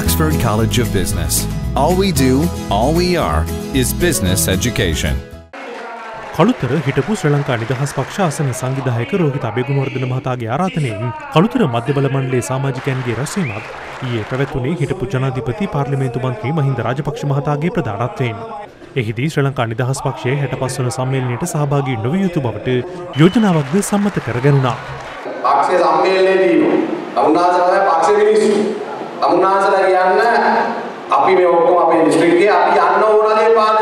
Oxford College of Business. All we do, all we are, is business education. Kalutara හිටපු ශ්‍රී ලංකා නිදහස් පක්ෂ ආසන සංවිධායක රෝහිත අබේගුණවර්ධන මහතාගේ ආරාධනයෙන් කළුතර මධ්‍ය බල මණ්ඩලයේ සමාජිකයන්ගේ රැස්වීමක් ඊයේ පැවැත්වුණේ හිටපු ජනාධිපති පාර්ලිමේන්තු මන්ත්‍රී මහින්ද රාජපක්ෂ මහතාගේ ප්‍රධානත්වයෙන්. එහිදී ශ්‍රී ලංකා නිදහස් පක්ෂයේ 65 වන සම්මේලනයට සහභාගී නොවිය යුතු බවට යෝජනාවක්ද සම්මත කරගැනුණා. පක්ෂයේ සම්මේලනයේදී තමුන්නාසලා පක්ෂ මිනිස්සු තමුන්නාසලා කියන්නේ අපි මේ ඔක්කොම අපේ ඩිස්ට්‍රික්කේ අපි යන්න ඕනනේ පාද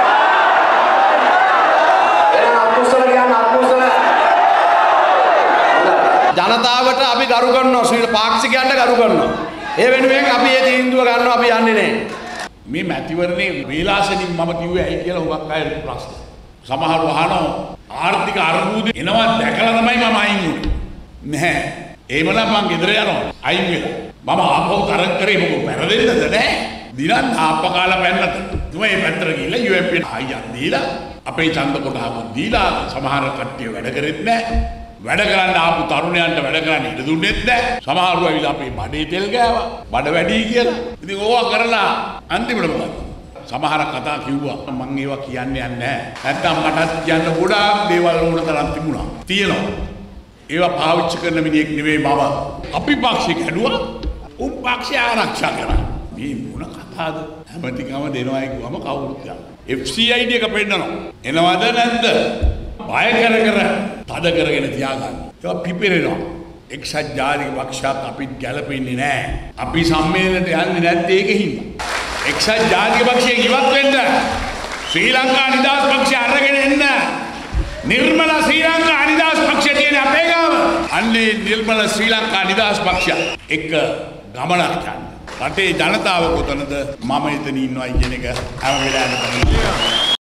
ජනතාවට අපි ගරු කරනවා ශ්‍රී පාක්ෂිකයන්ට ගරු කරනවා. ඒ වෙනුවෙන් අපි මේ තීන්දුව ගන්නවා අපි යන්නේ නැහැ. මේ මැතිවරණේ වේලාසනින් මම කිව්වේ ඇයි කියලා හුඟක් අය ප්‍රශ්න. සමහරව අහනවා ආර්ථික අර්බුද එනවා දැකලා තමයි මම අයින් වුනේ. නැහැ. ඒමනම් මං ගෙදර යනවා. අයින් වෙලා. මම ආපහු තරක් කරේ මොකද වැරදෙන්නද නැහැ. දිනන් ආපකාල පැන්නත. තුමේ පැත්තට ගිහලා UMP ආයියක් දීලා අපේ ඡන්ද කොටහක් දීලා සමහර කට්ටිය වැඩ කරෙත් නැහැ. වැඩ කරන්න ආපු තරුණයන්ට වැඩ කරන්න ඉඩ දුන්නෙත් නැහැ. සමහරව ඇවිල්ලා අපේ බඩේ තෙල් ගෑවා. බඩ වැඩි කියලා. ඉතින් ඕවා කරලා අන්තිමට මොකද? සමහර කතා කිව්වා. මම ඒවා කියන්නේ නැහැ. නැත්තම් මටත් කියන්න ගොඩාක් දේවල් ඕන තරම් තිබුණා. තියෙනවා. ඒවා පාවිච්චි කරන මිනිහෙක් නෙවෙයි මම. අපි පක්ෂේ කැඩුවා. උන් පක්ෂය ආරක්ෂා කරා. මේ මොන කතාවද? හැමතිකම දෙනවා කිව්වම කවුරුත් යනවා. FCID එක පෙන්නනවා. එනවද නැද්ද? බය කර තද කරගෙන තියාගන්න. ඒක පිපිරෙනවා. එක්සත් ජාතික පක්ෂات අපිට ගැලපෙන්නේ නැහැ. අපි සම්මේලනයට යන්නේ නැත්තේ ඒකෙහිඳ. එක්සත් ජාතික පක්ෂයෙන් ඉවත් වෙන්න. ශ්‍රී ලංකා නිදහස් පක්ෂය අරගෙන එන්න. නිර්මල ශ්‍රී ලංකා නිදහස් පක්ෂය තියෙන අපේ ගාව. අන්නේ නිර්මල ශ්‍රී ලංකා නිදහස් පක්ෂය එක ගමනක් යන්න. රටේ ජනතාව කොතනද මම එතන ඉන්නවයි කියන එක හැම වෙලාවෙම